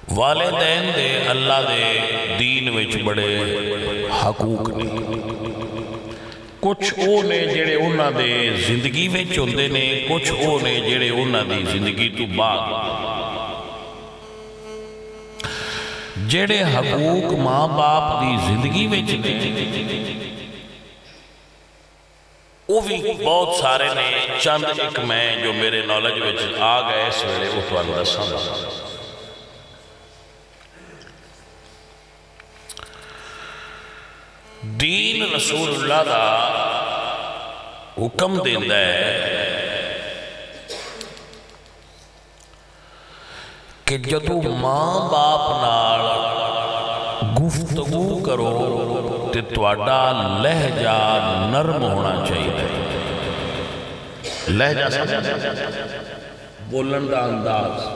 والدین دے اللہ دے دین وچ بڑے حقوق نے. کچھ او نے جڑے انہاں دے زندگی وچ ہوندے نے، کچھ او نے جڑے انہاں دی زندگی تو بعد. جڑے حقوق ماں باپ دی زندگی وچ نے وہ بھی بہت سارے نے. چند ایک میں جو میرے نالج وچ آ گئے اس ویلے وہ تانوں دساں گا. دین رسول اللہ دا حکم دیندا ہے کہ جدو ماں باپ نال گفتگو کرو تے تواڈا لہجہ نرم ہونا چاہیے. لہجہ سمجھ بولن دا انداز.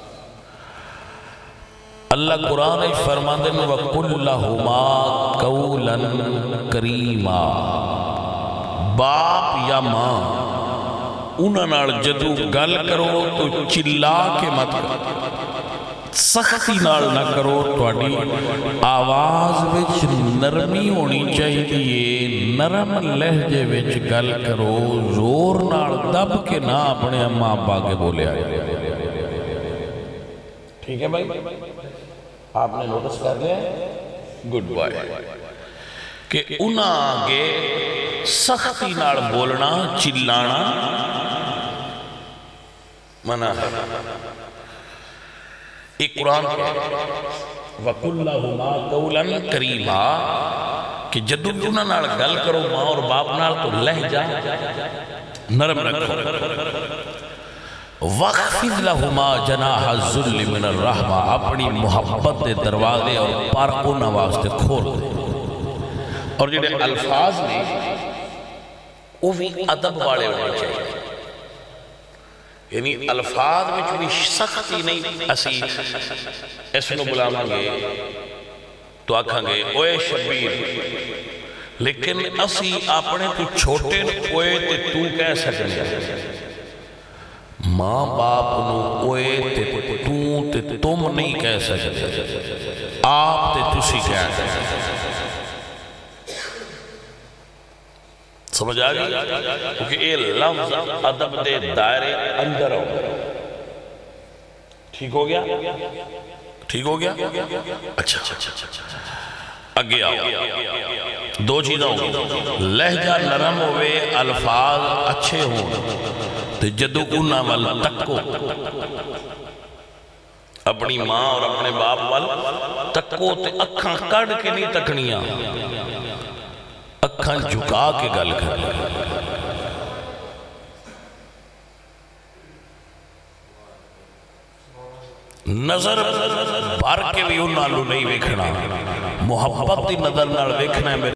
اللہ قرآن فرماندے نے وَقُلْ لَهُمَا قَوْلًا كَرِيمًا. باپ یا ماں انہاں نال جدو گل کرو تو چلا کے مت کرو، سختی نال نہ کرو. تواڈی آواز وچ نرمی ہونی چاہیے. نرم لہجے وچ گل کرو، زور نال دب کے نہ اپنے اماں ابا کے بولے آئے. ٹھیک ہے بھائی، آپ نے نوٹس کر لیا گڈ بائے کہ انہاں آگے سختی نال بولنا چلانا منع ہے. ایک قرآن وَقُلْ لَهُمَا قَوْلًا كَرِيمًا کہ جدو بھی انہاں نال گل کرو ماں اور باپ نال تو لہجہ نرم رکھو. وَخْفِضْ لَهُمَا جَنَاحَ الذُّلِّ مِنَ الرَّحْمَةِ اپنی محبت دے دروازے اور پر انہاں واسطے کھول دے. اور جڑے الفاظ نے وہ بھی ادب والے ہونے چاہیے. یعنی الفاظ میں بھی سختی نہیں. اسی اس نو بلاواں گے تو آکھاں گے اوے شبیر، لیکن اسی اپنے تو چھوٹے اوے تے تو کہہ سکتے ہیں. ماں باپ نو اوے تے تو تے تم نہیں کہہ سکتے، آپ تے تسی کہہ سکتے. سمجھ آگئی؟ کیونکہ یہ لفظ ادب دے دائرے اندر ہو. ٹھیک ہو گیا؟ ٹھیک ہو گیا؟ اچھا اگے آؤ. دو چیزیں ہوں، لہجہ نرم ہوئے، الفاظ اچھے ہوں. تو جدو انہاں وال تکو، اپنی ماں اور اپنے باپ وال تکو تے اکھاں کڑ کے نہیں تکنیاں، اکھاں جھکا کے گل کر لیں. نظر بھر کے بھی انہاں لو نہیں ویکھنا، محبت دی نظر نال ویکھنا ہے.